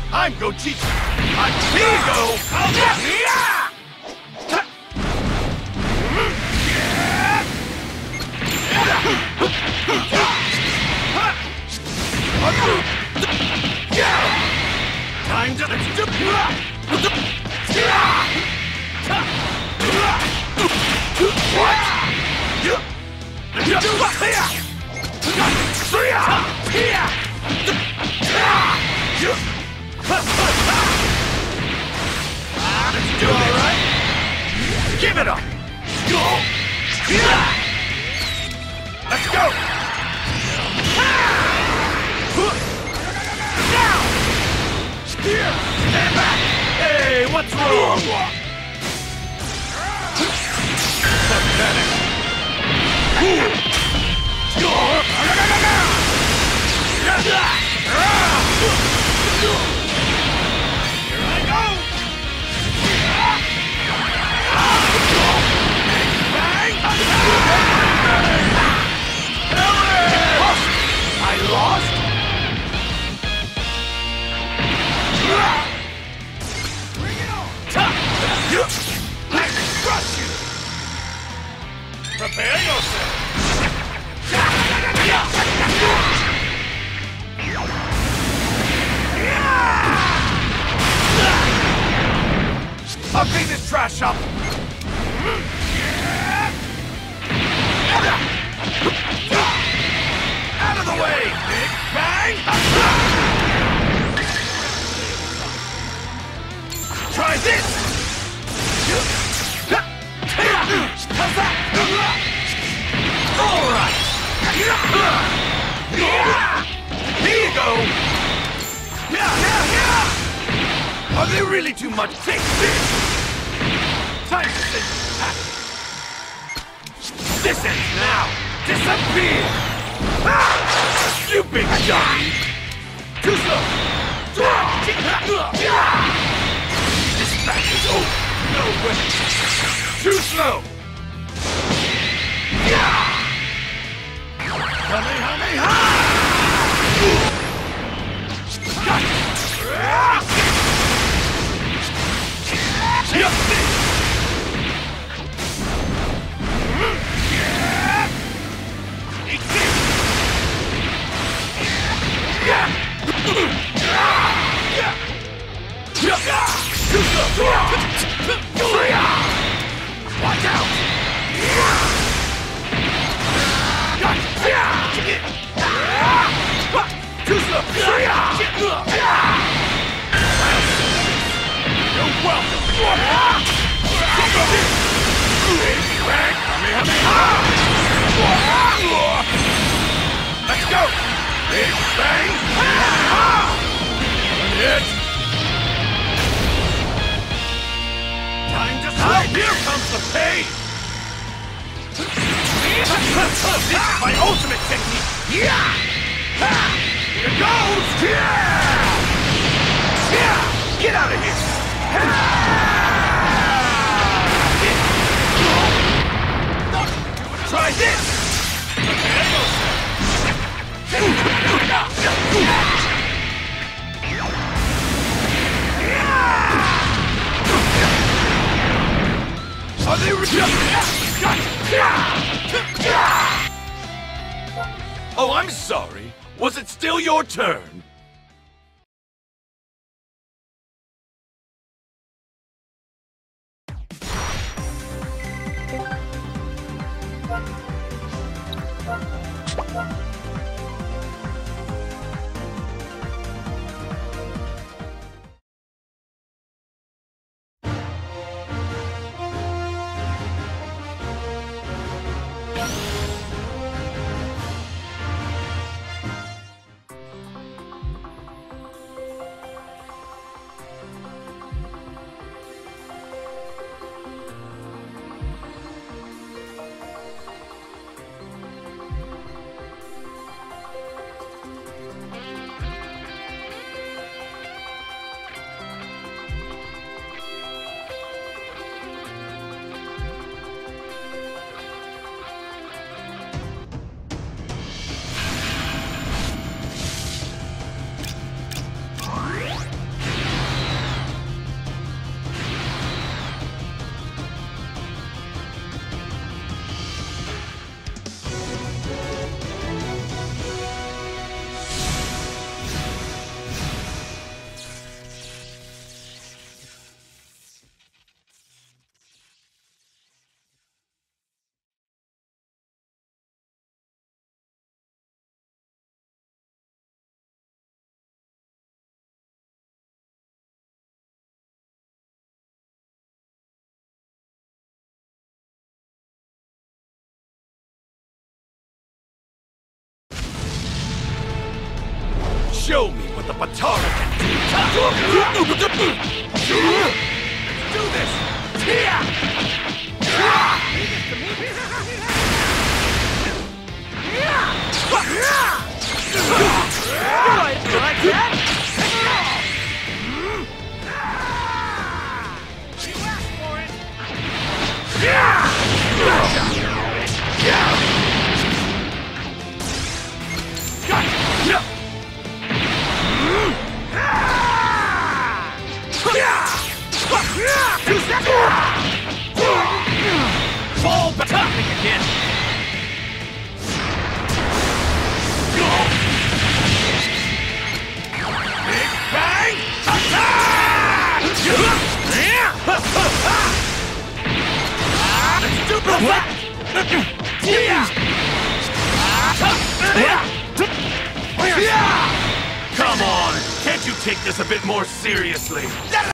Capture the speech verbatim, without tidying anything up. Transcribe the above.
I'm Vegito. I'm Vegito. Yeah! Time to let's do what? You do here. Let's do it, right? Give it up. Go. Let's go. Now. Stand back. Hey, what's wrong? Pathetic. Here I go! Bang! I lost? Bring it on! I crush you! Prepare yourself! I'll clean this trash up! Out of the way! Big bang! Try this! How's that? All right! Here you go! Yeah, yeah, yeah! Are they really too much? Take this! Time to sit back! This ends now! Disappear! Ah! You big dummy! Too slow! This back is over! No way! Too slow! Kamehameha! Watch out! Too slow! You're welcome! Let's go! Big bang! Hit! Time to slide! Here comes the pain! This is my ultimate technique! Yeah! Here goes! Yeah! Yeah! Get out of here! Try this! Are they Oh, I'm sorry. Was it still your turn? Show me what the Batara can do. Let's do this. Like that? Fall back again. Big bang attack! Let's do Come on! Can't you take this a bit more seriously?